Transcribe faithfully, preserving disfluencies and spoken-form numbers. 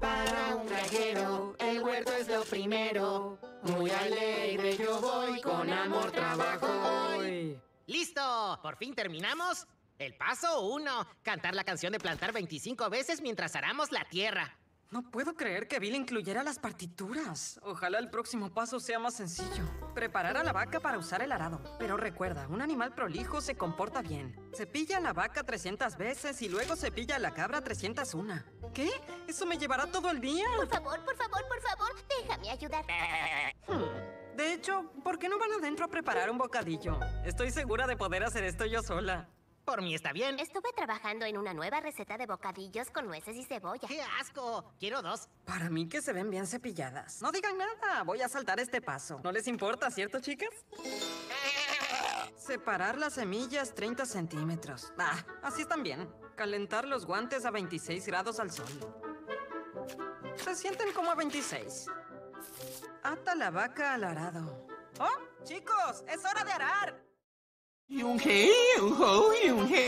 Para un granjero, el huerto es lo primero. Muy alegre yo voy, con amor trabajo hoy. ¡Listo! ¿Por fin terminamos? El paso uno. Cantar la canción de plantar veinticinco veces mientras aramos la tierra. No puedo creer que Bill incluyera las partituras. Ojalá el próximo paso sea más sencillo. Preparar a la vaca para usar el arado. Pero recuerda, un animal prolijo se comporta bien. Cepilla a la vaca trescientas veces y luego cepilla a la cabra trescientas una. ¿Qué? ¿Eso me llevará todo el día? Por favor, por favor, por favor, déjame ayudar. Hmm. De hecho, ¿por qué no van adentro a preparar un bocadillo? Estoy segura de poder hacer esto yo sola. Por mí está bien. Estuve trabajando en una nueva receta de bocadillos con nueces y cebolla. ¡Qué asco! Quiero dos. Para mí que se ven bien cepilladas. No digan nada, voy a saltar este paso. ¿No les importa, cierto, chicas? Separar las semillas treinta centímetros. Ah, así están bien. Calentar los guantes a veintiséis grados al sol. Se sienten como a veintiséis. Ata la vaca al arado. ¡Oh, chicos! ¡Es hora de arar! Yung hee, yung ho, yung hee.